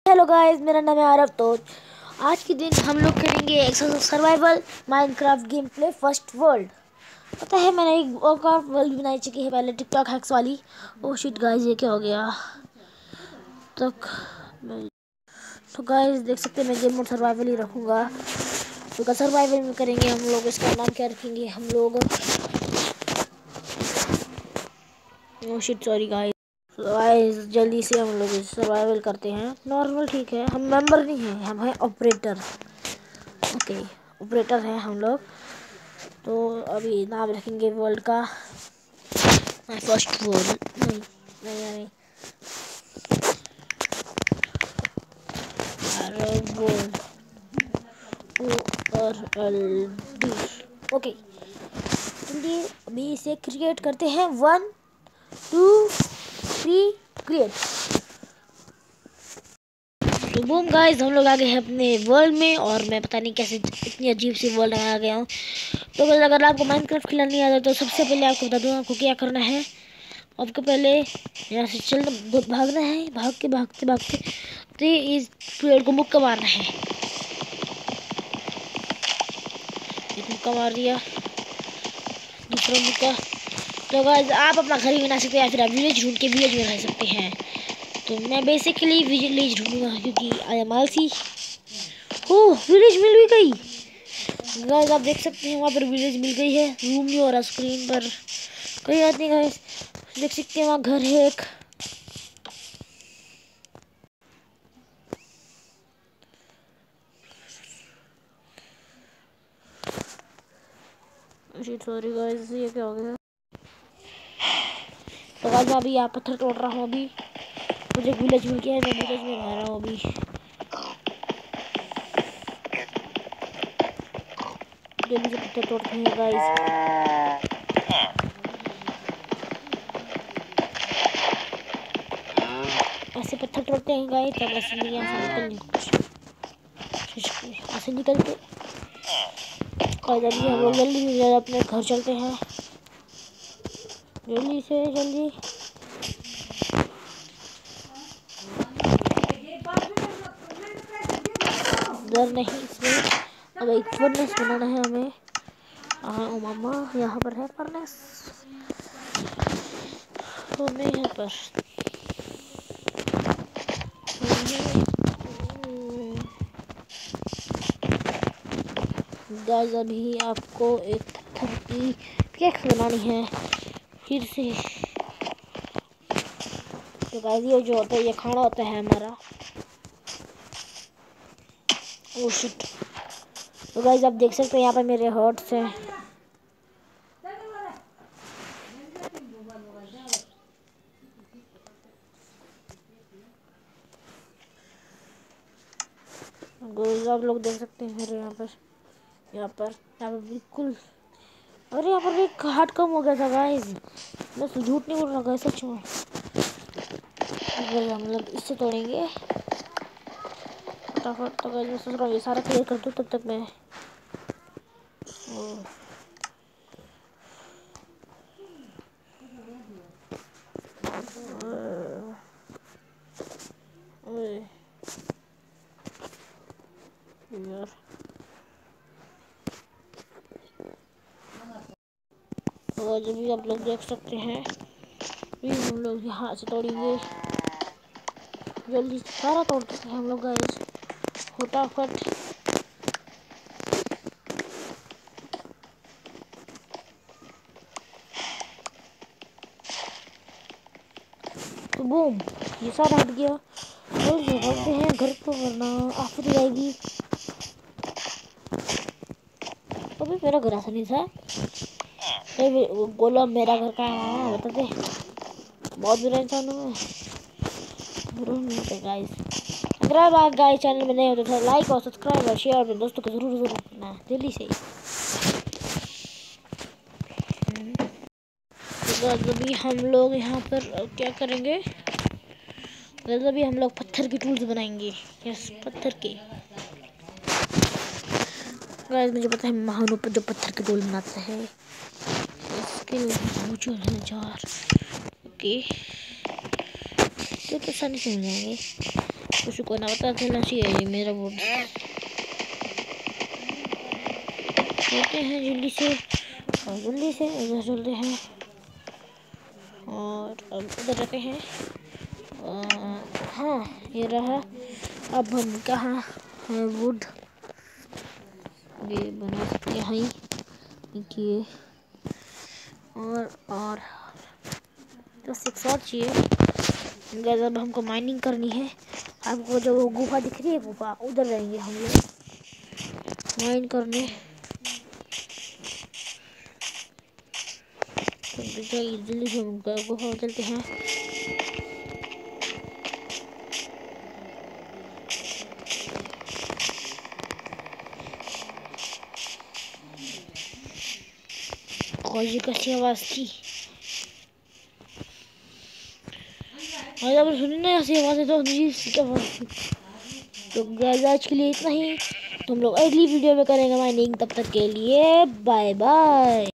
Hello guys, मेरा नाम है आरव। तो आज के दिन हम लोग करेंगे survival Minecraft game play first world. पता है मैंने एक और वर्ल्ड बनाई चुकी है पहले, टिकटॉक हैक्स वाली। ओह शिट गाइस, ये क्या हो गया तक। तो गाइस देख सकते हैं मैं गेम मोड सर्वाइवल ही रखूँगा, तो सर्वाइवल में करेंगे हम लोग। इसका नाम क्या रखेंगे हम लोग? Oh shit sorry guys. Guys जल्दी से हम लोग सर्वाइवल करते हैं। नॉर्मल ठीक है, हम मेंबर नहीं हैं, हम हैं ऑपरेटर। ओके ऑपरेटर हैं हम लोग। तो अभी नाम रखेंगे वर्ल्ड का माय फर्स्ट वर्ल्ड। नहीं नहीं नहीं, अरब वर्ल्ड ORLD। ओके चलिए अभी इसे क्रिएट करते हैं। 1 2 3 क्रिएट। तो बूम गाइस, हम लोग आ गए हैं अपने वर्ल्ड में, और मैं पता नहीं कैसे इतनी अजीब सी वर्ल्ड में आ गया हूँ। तो अगर आपको माइनक्राफ्ट खेलना नहीं आता तो सबसे पहले आपको बता दूँ आपको क्या करना है। आपको पहले यहाँ से चलना, भागना है, भागते भागते तो इस पेड़ को मुक्का मारना है। एक मुक्का मार दिया, दूसरा मुक्का। तो गाइस आप अपना घर भी बना सकते हैं या फिर आप विलेज ढूंढ के विलेज में रह सकते हैं। तो मैं बेसिकली विलेज ढूंढूंगा क्योंकि आई एम आलसी। ओह विलेज मिल भी गई गाइस, आप देख सकते हैं वहाँ पर विलेज मिल गई है। रूम नहीं हो रहा स्क्रीन पर, कोई बात नहीं गाइस। देख सकते हैं वहाँ घर है एक। सॉरी गाइस, ये क्या हो गया? तो गाइस मैं अभी यहाँ पत्थर तोड़ रहा हूँ। अभी मुझे एक विलेज मिल गया है, मैं विलेज में रह रहा हूँ अभी। जल्दी से पत्थर तोड़ते हैं गाइस। ऐसे पत्थर तोड़ते हैं गाइस, तब ऐसे यहाँ से निकलते। और जल्दी हम लोग जल्दी से अपने घर चलते हैं, जल्दी से जल्दी। डर नहीं इसमें। अब एक फर्नेस बनाना है हमें। हाँ मामा यहाँ पर है फर्नेस, तो मैं यहाँ पर गाइस अभी आपको एक पत्थर की पिकैक्स बनानी है फिर से। तो गाइस ये जो होता है ये खाना होता है हमारा। Oh shit. तो गाइस आप देख सकते हैं यहाँ पर मेरे हर्ट्स हैं। गाइस आप लोग देख सकते हैं मेरे यहाँ पर बिल्कुल। अरे यहाँ पर एक हार्ट कम हो गया था गाइस, मैं झूठ नहीं बोल रहा गाइस, सच में। हम लोग इससे तोड़ेंगे फटाफट। तो गाइस मैं सोच रहा हूँ ये सारा क्लियर कर दूँ, तब तक मैं यार। तो जब भी आप लोग देख सकते हैं भी हम लोग यहाँ से तोड़ेंगे, जल्दी से सारा तोड़ते हैं हम लोग गाइस फटाफट। तो बूम ये सारा हट गया। और भागते हैं घर को वरना आफत जाएगी। अभी मेरा घर ऐसा नहीं था। बोलो मेरा घर का है बता दे, बहुत बुरा इंसान हूँ मैं। गाइस अगर आप गाइस चैनल में नए होते तो लाइक और सब्सक्राइब और शेयर अपने दोस्तों को जरूर करना जल्दी से। तो अभी हम लोग यहाँ पर क्या करेंगे? अभी हम लोग पत्थर की टूल्स बनाएंगे। यस पत्थर के गाइस, मुझे पता है महानु पर जो पत्थर के टूल बनाते हैं इसके लिए है जार। ओके तो आसानी से मिल जाएंगे। कुछ को ना पता चलना चाहिए मेरा वुड। चलते हैं जल्दी से और जल्दी से उधर चलते हैं और अब उधर जाते हैं। हाँ ये रहा। अब हम कहाँ है वुड, ये बना सकते हैं देखिए। और तो 6 और चाहिए गाइस। अब हमको माइनिंग करनी है। आपको जो वो गुफा दिख रही है, गुफा उधर रहेंगे हम लोग माइन करने। जल्दी से हम गुफा चलते हैं। कौजी कैसी आवाज थी, और अगर सुनी ना ऐसी आवाज है तो जी आवाज थी। तो गाइस आज के लिए इतना ही, तुम लोग अगली वीडियो में करेंगे माइनिंग। तब तक के लिए बाय बाय।